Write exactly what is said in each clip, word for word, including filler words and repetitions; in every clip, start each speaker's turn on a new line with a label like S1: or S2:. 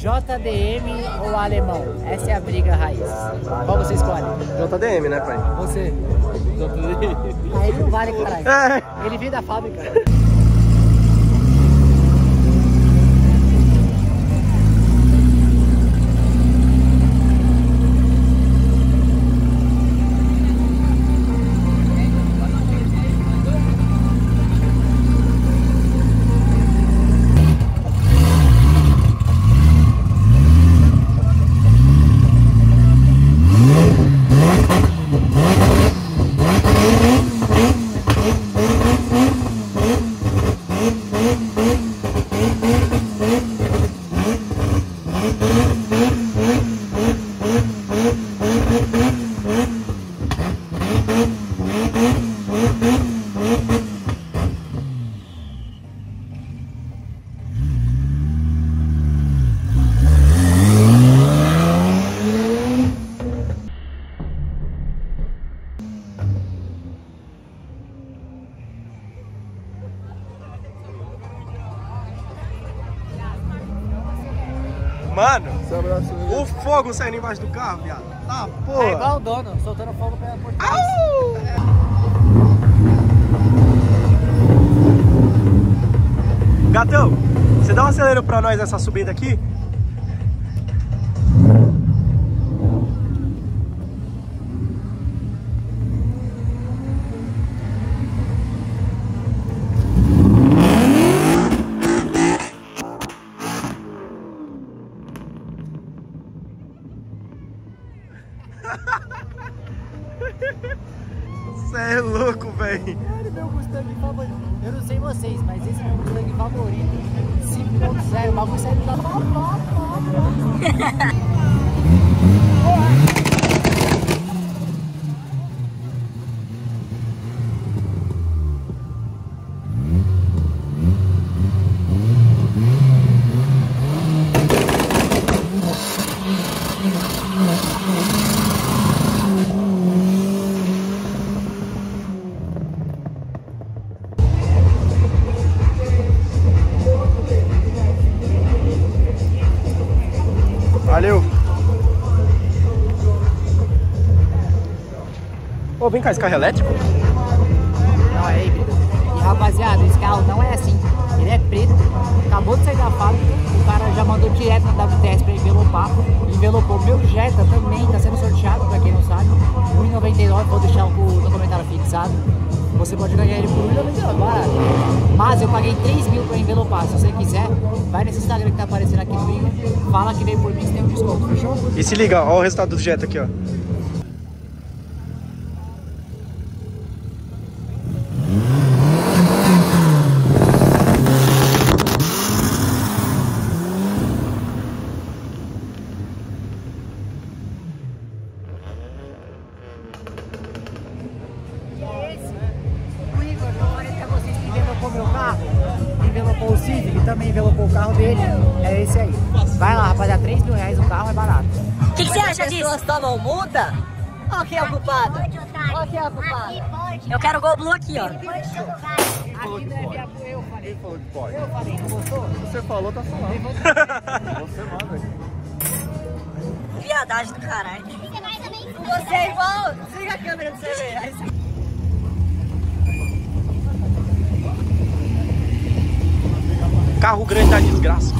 S1: J D M ou alemão? Essa é a briga raiz. Qual você escolhe?
S2: J D M, né, pai?
S1: Você.
S3: J D M.
S1: Aí ele não vale, caralho.
S2: É.
S1: Ele veio da fábrica.
S2: Mano, o fogo saindo embaixo do carro, viado. Tá, porra.
S1: É igual o dono, soltando fogo pela por trás.
S2: Gatão, você dá um acelero pra nós nessa subida aqui? Você é louco, velho.
S1: Cara, meu Mustang favorito. Eu não sei vocês, mas esse é meu Mustang favorito. cinco ponto zero, o bagulho saindo da...
S2: Valeu. Ô, vem cá, esse carro é elétrico?
S1: Não, é híbrido. E rapaziada, esse carro não é assim. Ele é preto, acabou de sair da fábrica, o cara já mandou direto na W T S pra envelopar. Envelopou. Meu Jetta também tá sendo sorteado, pra quem não sabe. um real e noventa e nove, vou deixar no comentário fixado. Você pode ganhar ele por um real e noventa e nove, barato. Mas eu paguei três mil pra envelopar. Se você quiser, vai nesse Instagram que tá aparecendo aqui no vídeo. Fala que veio por mim, que tem um desconto, fechou?
S2: E se liga, ó o resultado do Jetta aqui, ó.
S1: Meu carro, envelopou o Civic, também envelopou o carro dele, é esse aí. Vai lá, rapaziada, três mil reais o carro é barato.
S4: O que, que você acha disso? As pessoas tomam multa? Olha quem é o culpado. Olha quem é o culpado. Eu quero o Gol Blue aqui, ó.
S1: Aqui não é via... Eu falei.
S3: Quem falou que pode?
S1: Eu falei, não gostou?
S3: Se você falou, tá falando. Você manda.
S4: Viadagem do caralho. Você é igual. Desliga a câmera pra você ver. Aí você...
S2: Carro grande da desgraça.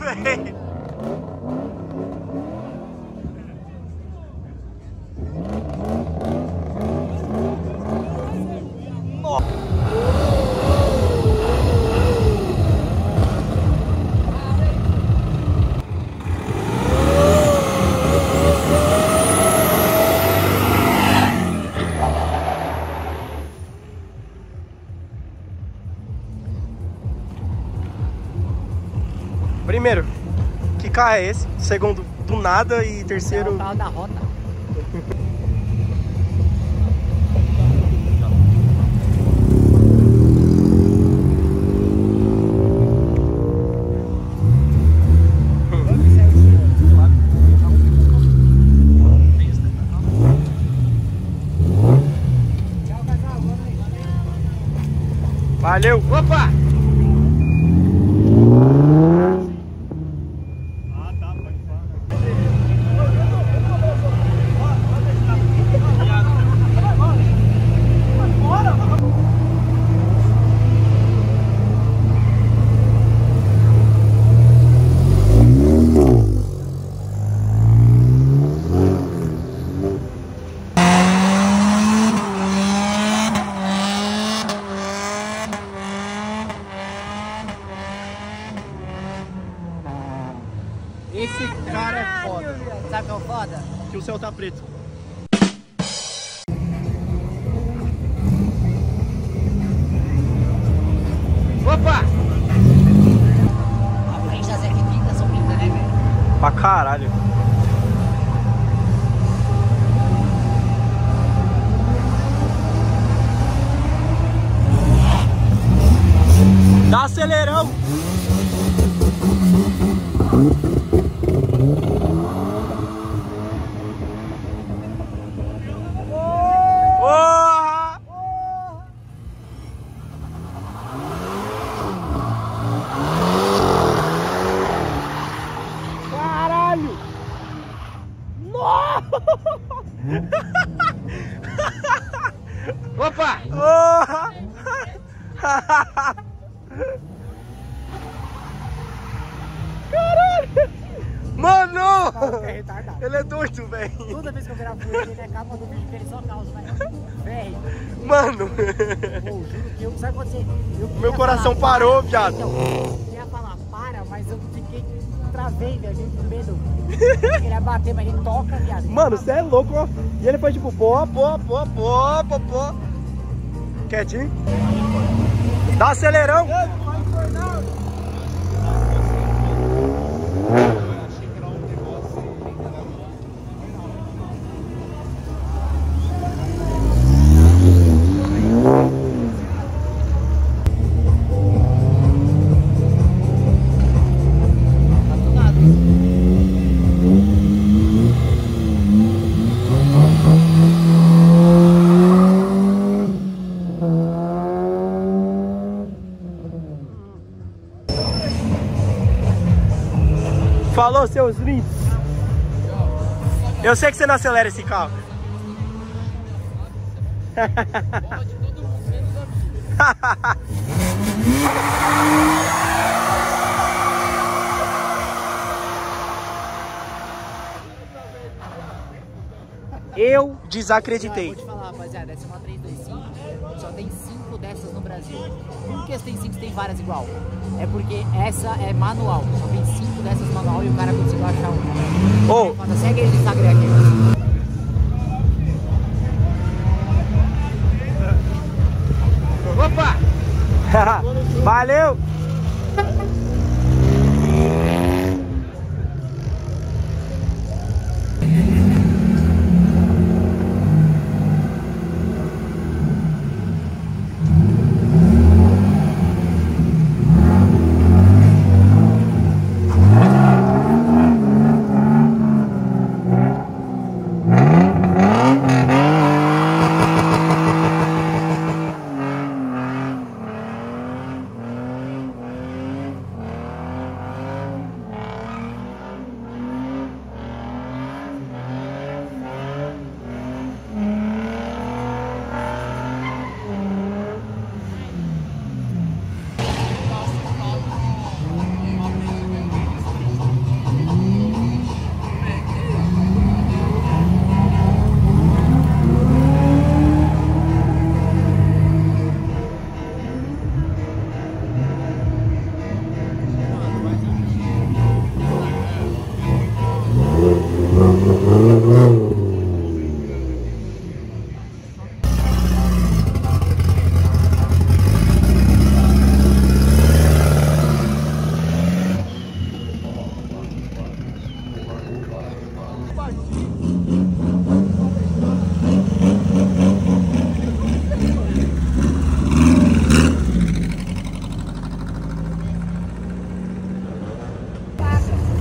S2: velho. Primeiro, que carro é esse? Segundo, do nada. E terceiro...
S1: É o carro da rota.
S2: Valeu! Opa! Esse cara é foda.
S1: Sabe o que é o foda?
S2: Que o céu tá preto. Opa!
S1: A frente das equipitas são lindas, né, velho?
S2: Pra caralho. Dá acelerão! Caralho! Nossa! Opa! Oh! Caralho! Mano!
S1: É
S2: ele é doido, velho.
S1: Toda vez que eu gravo com ele, ele acaba do vídeo que ele só causa, velho.
S2: Mano!
S1: Pô, juro que eu, sabe quando você... Eu
S2: Meu coração
S1: falar,
S2: parou,
S1: para,
S2: viado.
S1: Então, eu ia falar para, mas eu fiquei... Travei, velho, com medo. Eu queria bater, mas ele toca, viado.
S2: Mano, você é louco, ó. E ele foi tipo, pô, pô, pô, pô, pô, pô. Quietinho. Dá acelerão. Falou, seus lindos. Eu sei que você não acelera esse carro. Eu desacreditei.
S1: Vou te falar, rapaziada, essa é uma três dois cinco, só tem cinco dessas no Brasil. Por que as tem cinco tem várias igual? É porque essa é manual, só tem cinco dessas manual e o cara conseguiu achar uma.
S2: Ô,
S1: Quando segue ele no Instagram aqui.
S2: opa! Valeu!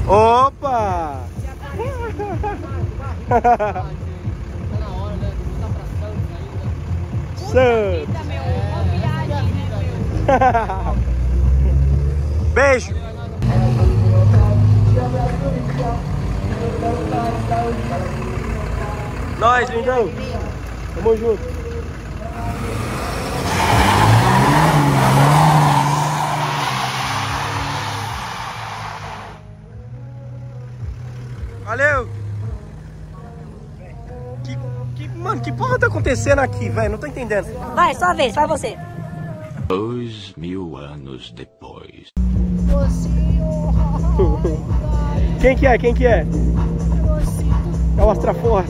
S2: Opa!
S3: Tá na hora, né? Vou pra Santos ainda.
S2: Santos!
S4: Eita, meu, uma viagem, né, meu?
S2: Beijo! Nós, lindão! Tamo junto! Valeu! Que, que, mano, que porra tá acontecendo aqui, velho? Não tô entendendo.
S4: Vai, só vez, vai você.
S5: Dois mil anos depois.
S2: Quem que é? Quem que é? É o Astra Forte.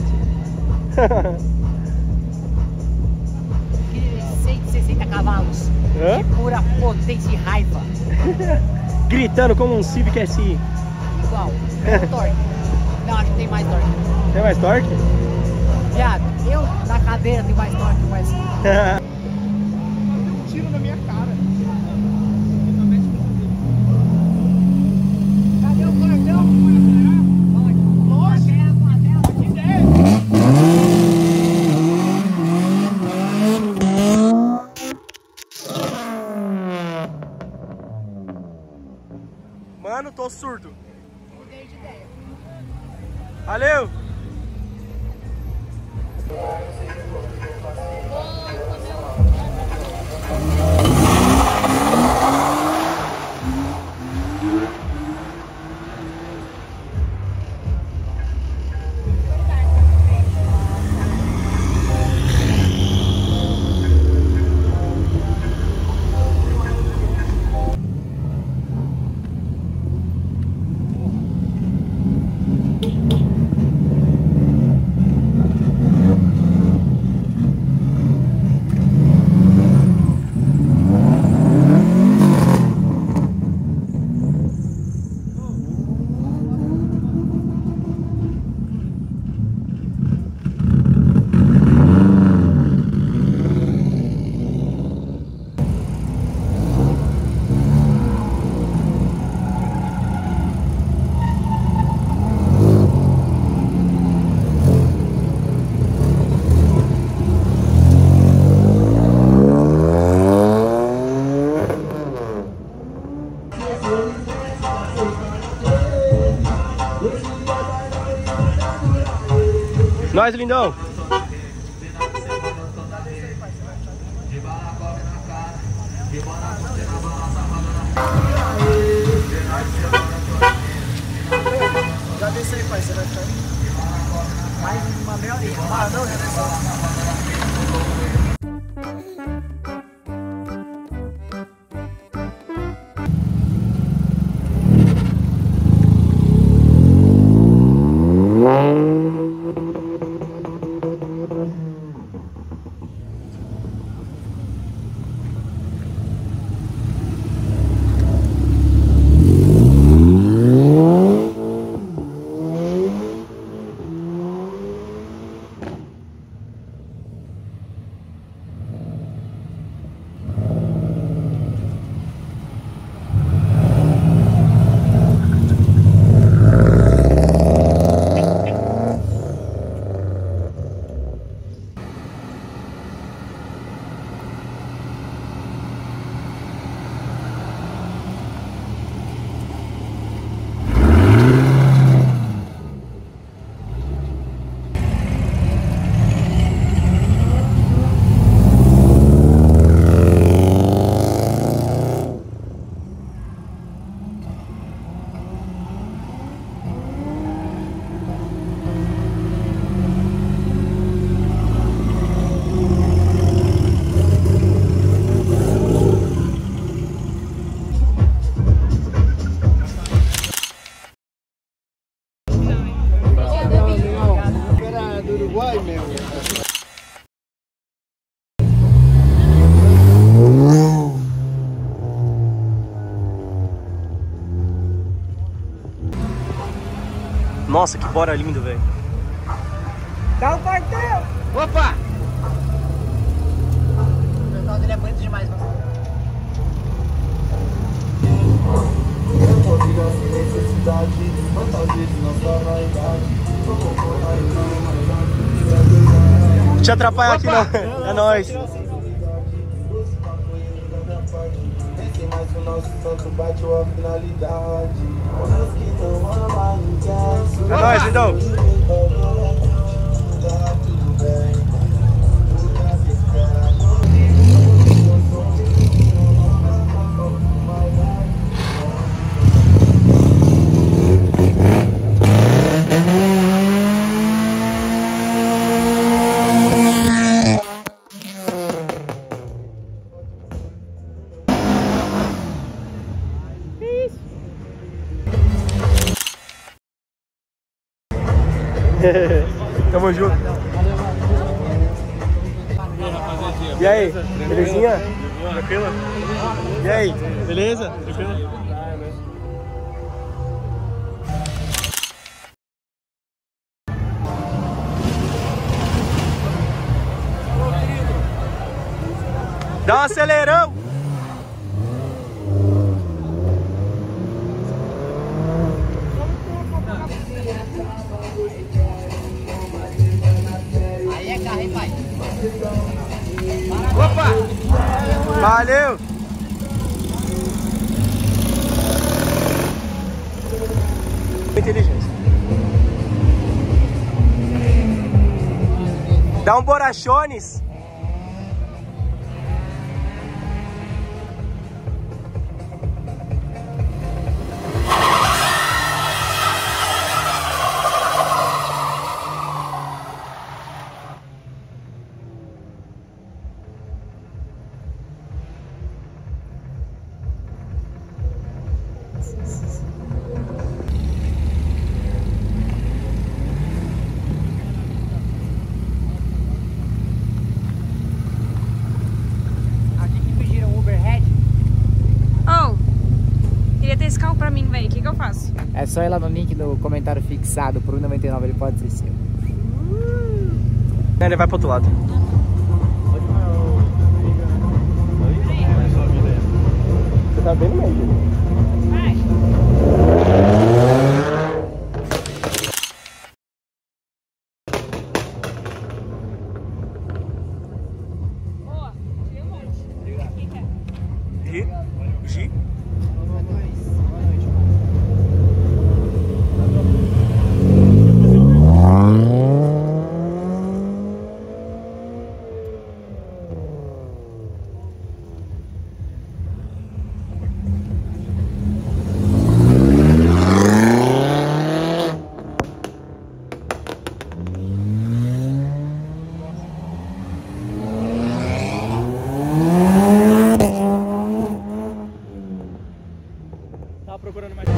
S1: cento e sessenta cavalos.
S2: Hã?
S1: De pura potência e raiva.
S2: Gritando como um Civic S I.
S1: Igual. É o torque. Não, acho que tem mais torque.
S2: Tem mais torque?
S1: Viado, eu na cadeira tenho mais torque, mas...
S3: Um tiro na minha cara.
S1: Cadê o cordão? Lógico, aqui dentro.
S2: Mano, tô surdo. Valeu! Nós, lindão!
S3: Já desce aí, pai. Você vai ficar
S1: Mais uma meia horinha. Ah, não, já desceu.
S2: Nossa, que bora lindo, velho.
S1: Dá o quartel!
S2: Opa!
S1: O pessoal dele é bonito demais, mas...
S3: Necessidade
S2: Te atrapalhar aqui não. É nóis. É nóis, lindão. Tamo junto. E aí, belezinha? Tranquilo? E aí? Beleza? Tranquilo? Dá um acelerão!
S1: Aí é carro, hein, pai?
S2: Opa! Valeu! Inteligência. Dá um borachones.
S6: Esse carro pra mim, velho, o que que eu faço?
S1: É só ir lá no link do comentário fixado pro noventa e nove, ele pode ser seu.
S2: Hum. Ele vai pro outro lado. Você tá bem no meio.
S6: Boa, tirei um monte. Quem quer?
S2: Gi? Gi? Tava procurando mais.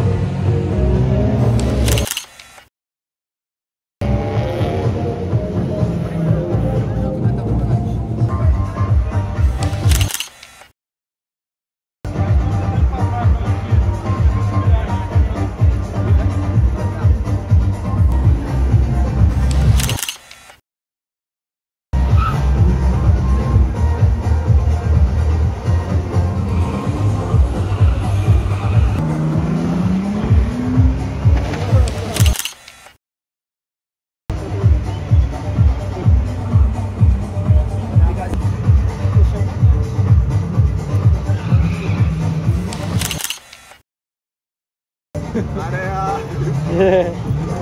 S2: Areia!